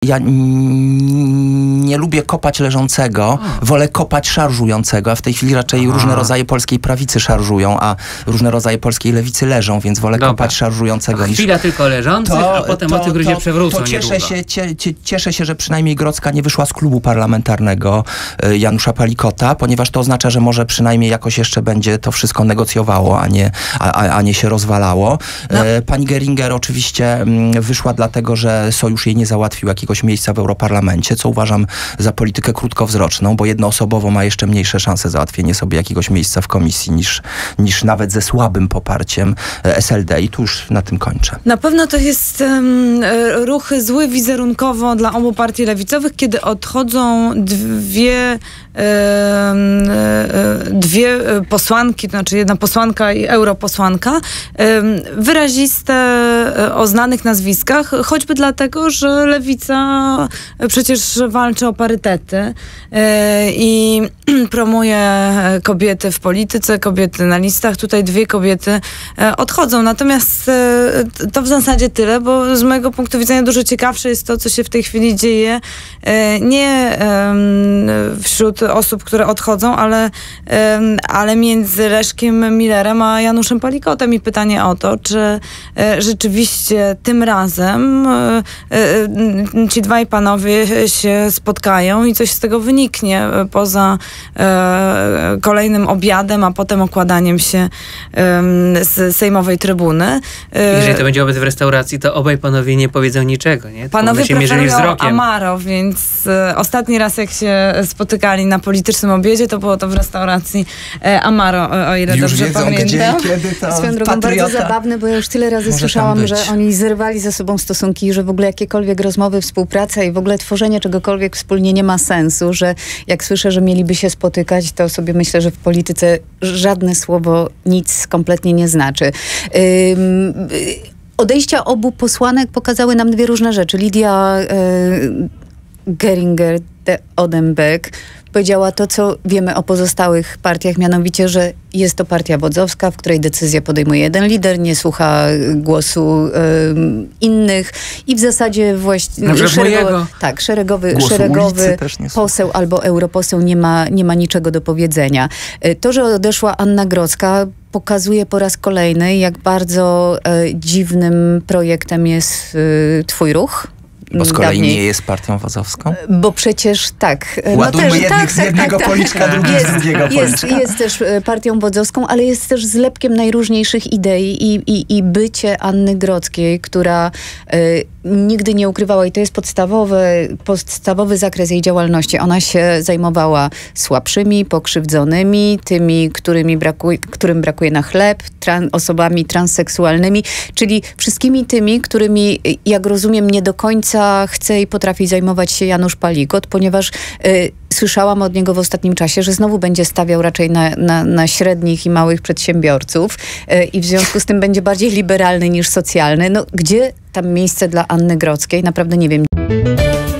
ja nie lubię kopać leżącego, wolę kopać szarżującego, a w tej chwili raczej różne rodzaje polskiej prawicy szarżują, a różne rodzaje polskiej lewicy leżą, więc wolę kopać szarżującego. Chwila tylko leżących, a potem o tygryzie przewrócą cieszę się, że przynajmniej Grodzka nie wyszła z klubu parlamentarnego Janusza Palikota, ponieważ to oznacza, że może przynajmniej jakoś jeszcze będzie to wszystko negocjowało, a nie się rozwalało. Pani Geringer oczywiście wyszła dlatego, że Sojusz jej nie załatwił jakiegoś miejsca w Europarlamencie, co uważam za politykę krótkowzroczną, bo jednoosobowo ma jeszcze mniejsze szanse załatwienie sobie jakiegoś miejsca w komisji niż nawet ze słabym poparciem SLD. I tu już na tym kończę. Na pewno to jest ruch zły wizerunkowo dla obu partii lewicowych, kiedy odchodzą dwie posłanki, to znaczy jedna posłanka i europosłanka, wyraziste o znanych nazwiskach, choćby dlatego, że lewica przecież walczy o parytety i promuje kobiety w polityce, kobiety na listach. Tutaj dwie kobiety odchodzą. Natomiast to w zasadzie tyle, bo z mojego punktu widzenia dużo ciekawsze jest to, co się w tej chwili dzieje nie wśród osób, które odchodzą, ale między Leszkiem Millerem a Januszem Palikotem i pytanie o to, czy rzeczywiście tym razem ci dwaj panowie się spotkają i coś z tego wyniknie poza kolejnym obiadem, a potem okładaniem się z sejmowej trybuny. Jeżeli to będzie obiad w restauracji, to obaj panowie nie powiedzą niczego, nie? Panowie preferują Amaro, więc ostatni raz jak się spotykali na politycznym obiedzie, to było to w restauracji Amaro, o ile już dobrze wiedzą, pamiętam. gdzie i kiedy to Swoją drogą bardzo zabawne, bo ja już tyle razy słyszałam, że oni zerwali ze sobą stosunki, że w ogóle jakiekolwiek rozmowy, współpraca i w ogóle tworzenie czegokolwiek wspólnie nie ma sensu, że jak słyszę, że mieliby się spotykać, to sobie myślę, że w polityce żadne słowo nic kompletnie nie znaczy. Odejścia obu posłanek pokazały nam dwie różne rzeczy. Lidia Geringer de Odenberg powiedziała to, co wiemy o pozostałych partiach, mianowicie, że jest to partia wodzowska, w której decyzję podejmuje jeden lider, nie słucha głosu innych i w zasadzie szeregowy poseł albo europoseł nie ma niczego do powiedzenia. To, że odeszła Anna Grodzka, pokazuje po raz kolejny, jak bardzo dziwnym projektem jest twój ruch. Bo z kolei nie jest partią wodzowską? Bo przecież tak. Ładujmy jednych z jednego policzka, drugich z drugiego policzka. Jest też partią wodzowską, ale jest też zlepkiem najróżniejszych idei i bycie Anny Grodzkiej, która nigdy nie ukrywała, i to jest podstawowy zakres jej działalności. Ona się zajmowała słabszymi, pokrzywdzonymi, tymi, którym brakuje na chleb, osobami transseksualnymi, czyli wszystkimi tymi, którymi, jak rozumiem, nie do końca chce i potrafi zajmować się Janusz Palikot, ponieważ słyszałam od niego w ostatnim czasie, że znowu będzie stawiał raczej na średnich i małych przedsiębiorców i w związku z tym będzie bardziej liberalny niż socjalny. No, gdzie tam miejsce dla Anny Grodzkiej? Naprawdę nie wiem.